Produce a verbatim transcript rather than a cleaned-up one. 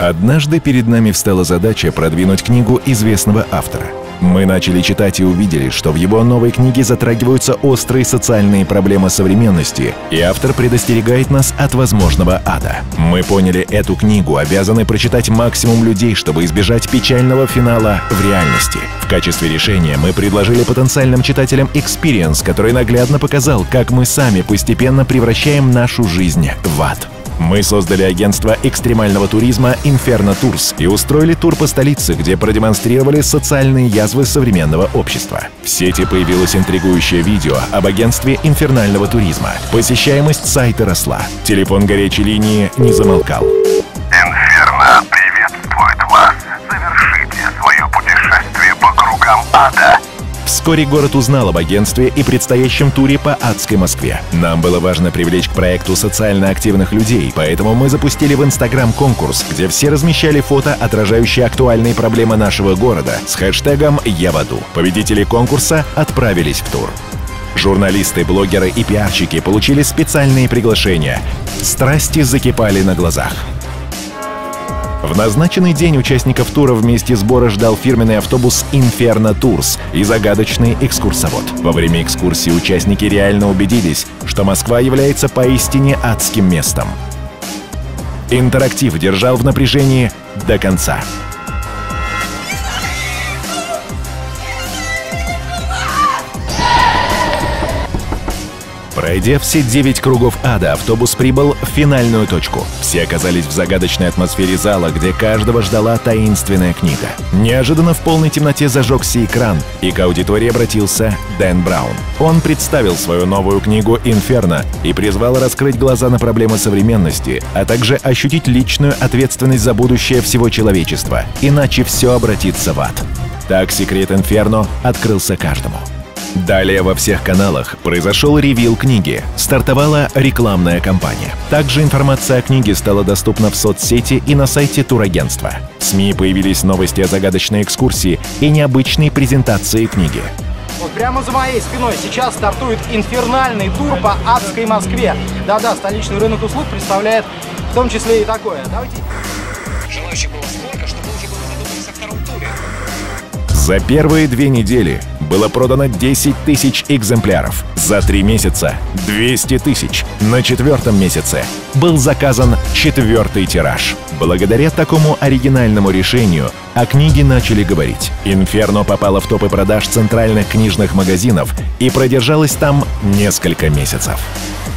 Однажды перед нами встала задача продвинуть книгу известного автора. Мы начали читать и увидели, что в его новой книге затрагиваются острые социальные проблемы современности, и автор предостерегает нас от возможного ада. Мы поняли, эту книгу обязаны прочитать максимум людей, чтобы избежать печального финала в реальности. В качестве решения мы предложили потенциальным читателям экспириенс, который наглядно показал, как мы сами постепенно превращаем нашу жизнь в ад. Мы создали агентство экстремального туризма Inferno Tours и устроили тур по столице, где продемонстрировали социальные язвы современного общества. В сети появилось интригующее видео об агентстве инфернального туризма. Посещаемость сайта росла. Телефон горячей линии не замолкал. Инферно приветствует вас. Завершите свое путешествие по кругам ада. Вскоре город узнал об агентстве и предстоящем туре по адской Москве. Нам было важно привлечь к проекту социально активных людей, поэтому мы запустили в Инстаграм конкурс, где все размещали фото, отражающие актуальные проблемы нашего города, с хэштегом «Я в аду». Победители конкурса отправились в тур. Журналисты, блогеры и пиарщики получили специальные приглашения. Страсти закипали на глазах. В назначенный день участников тура в месте сбора ждал фирменный автобус Inferno Tours и загадочный экскурсовод. Во время экскурсии участники реально убедились, что Москва является поистине адским местом. Интерактив держал в напряжении до конца. Пройдя все девять кругов ада, автобус прибыл в финальную точку. Все оказались в загадочной атмосфере зала, где каждого ждала таинственная книга. Неожиданно в полной темноте зажегся экран, и к аудитории обратился Дэн Браун. Он представил свою новую книгу «Инферно» и призвал раскрыть глаза на проблемы современности, а также ощутить личную ответственность за будущее всего человечества, иначе все обратится в ад. Так секрет «Инферно» открылся каждому. Далее во всех каналах произошел ревил книги, стартовала рекламная кампания. Также информация о книге стала доступна в соцсети и на сайте турагентства. В СМИ появились новости о загадочной экскурсии и необычной презентации книги. Вот прямо за моей спиной сейчас стартует инфернальный тур по адской Москве. Да-да, столичный рынок услуг представляет в том числе и такое. Давайте. Желающих было столько, что мы уже было задумались о втором туре. За первые две недели было продано десять тысяч экземпляров. За три месяца — двести тысяч. На четвертом месяце был заказан четвертый тираж. Благодаря такому оригинальному решению о книге начали говорить. «Инферно» попала в топы продаж центральных книжных магазинов и продержалась там несколько месяцев.